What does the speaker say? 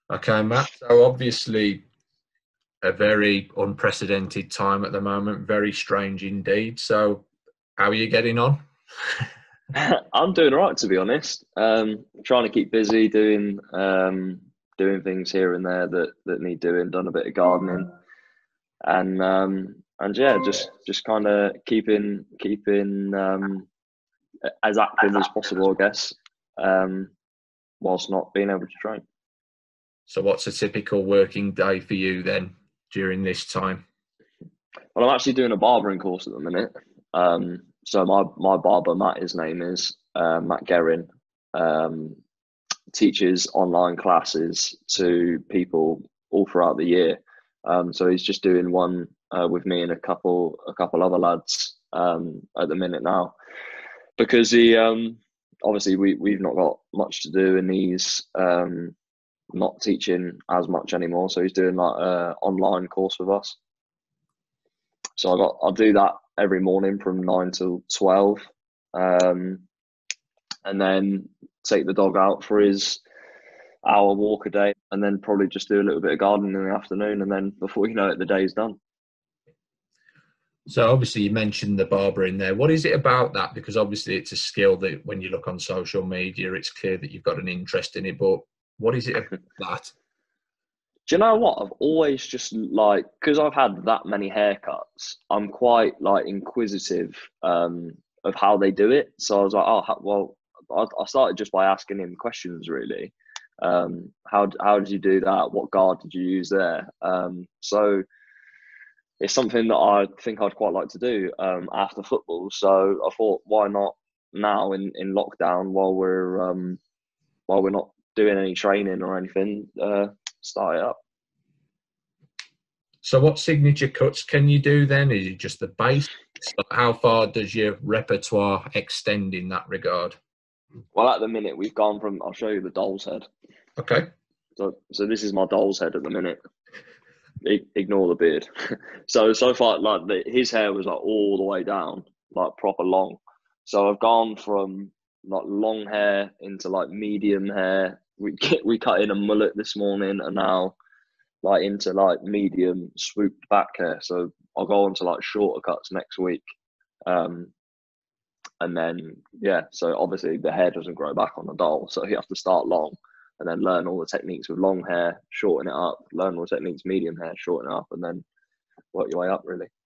Okay, Matt. So obviously a very unprecedented time at the moment, very strange indeed. So how are you getting on? I'm doing all right, to be honest. Trying to keep busy, doing things here and there that need doing. Done a bit of gardening, and yeah, just kind of keeping as active as possible, I guess. Um, whilst not being able to train. So what's a typical working day for you then during this time? Well, I'm actually doing a barbering course at the minute. So my barber Matt, his name is Matt Guerin. Um, Teaches online classes to people all throughout the year. So he's just doing one with me and a couple other lads at the minute now, because he obviously we've not got much to do, and he's not teaching as much anymore. So he's doing like a online course with us. So I'll do that every morning from 9 till 12, um, and then take the dog out for his hour walk a day, and then probably just do a little bit of gardening in the afternoon, and then before you know it, the day's done. So obviously you mentioned the barber in there. What is it about that? Because obviously it's a skill that when you look on social media, it's clear that you've got an interest in it. But what is it about that? Do you know what? I've always just like, because I've had that many haircuts, I'm quite like inquisitive of how they do it. So I was like, oh, well, I started just by asking him questions, really. How did you do that? What guard did you use there? So it's something that I think I'd quite like to do after football. So I thought, why not now in lockdown, while we're not doing any training or anything, start it up. So what signature cuts can you do then? Is it just the base? How far does your repertoire extend in that regard? Well, at the minute we've gone from. I'll show you the doll's head. Okay. So this is my doll's head at the minute. Ignore the beard. So far, like his hair was like all the way down, like proper long. So I've gone from like long hair into like medium hair. We cut in a mullet this morning, and now like into like medium swooped back hair. So I'll go on to like shorter cuts next week. Um, and then yeah, so obviously the hair doesn't grow back on the doll, so you have to start long and then learn all the techniques with long hair, shorten it up, learn all the techniques medium hair, shorten it up, and then work your way up really.